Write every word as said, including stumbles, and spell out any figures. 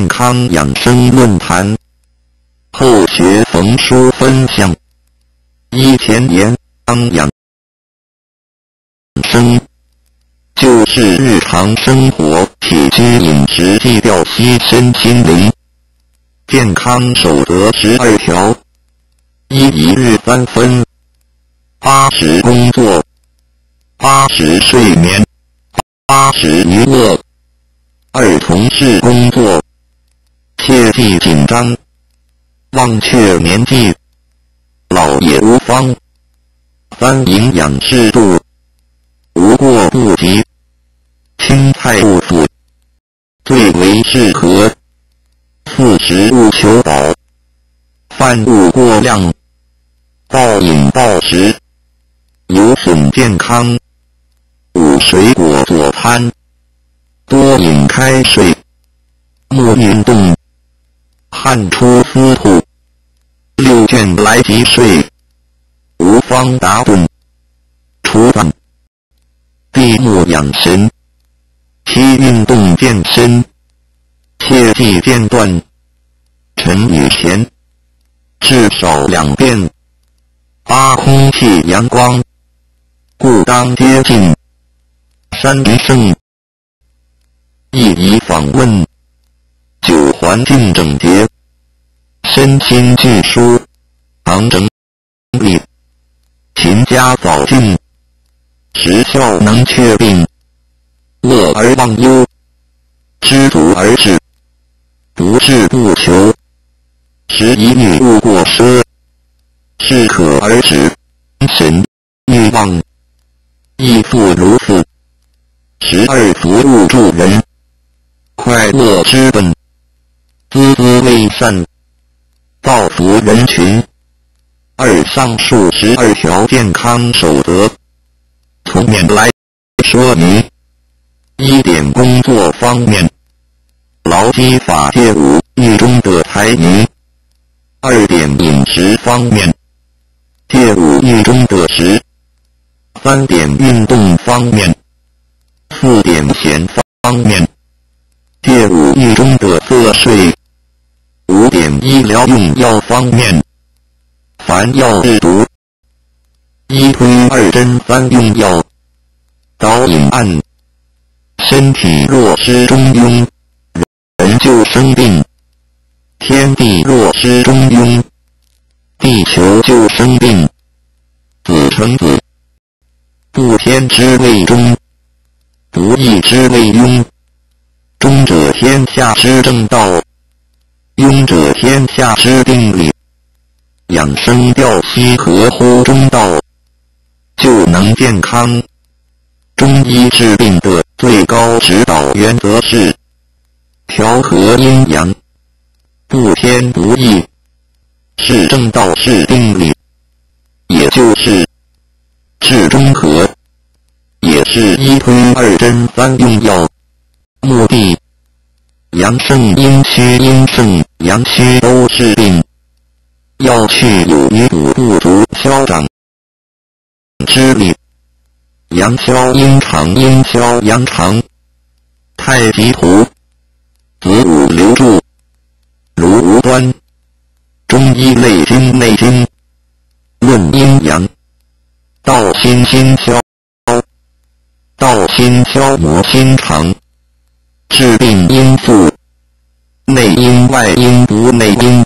健康养生论坛，后学冯叔分享。一前言，养生就是日常生活起居饮食忌调息身心灵健康守则十二条：一一日三分，八时工作，八时睡眠，八时娱乐。二从事工作，切忌紧张，忘却年纪，老也无方。三营养适度，无过不及，青菜不腐，最为适合。四食勿求饱，饭勿过量，暴饮暴食，有损健康。五水果佐餐，多饮开水，莫运动，汗出思吐。六倦来即睡，无方打盹，除脏。闭目养神，七运动健身，切忌间断。晨与前至少两遍。八空气阳光，故当接近。山一胜，一宜访问。九环境整洁，身心俱舒，常整理，勤加早进，时效能确定。乐而忘忧，知足而止，不志不求。十一欲勿过奢，适可而止。神欲望，亦复如此。十二服务助人，快乐之本。孜孜为善，造福人群。二上述十二条健康守则，从面来说明。一点工作方面，劳基法界五狱中的排名。二点饮食方面，界五狱中的十。三点运动方面，四点闲方面，界五狱中的色税。五点医疗用药方面，凡药制毒。一推二针三用药，导引案。身体若失中庸，人就生病。天地若失中庸，地球就生病。子承子，不天之谓中，不义之谓庸。中者天下之正道，庸者天下之定理。养生调息合乎中道，就能健康。中医治病的最高指导原则是调和阴阳，不偏不倚，是正道，是定理，也就是治中和，也是一推二针三用药。目的阳盛阴虚，阴盛阳虚都是病，要去有余补不足，消长之理。阳消阴长，阴消阳长。太极图，子午流注，如无端。中医类经内经，论阴阳。道心心消，道心消磨心肠。治病因素，内因外因不内因。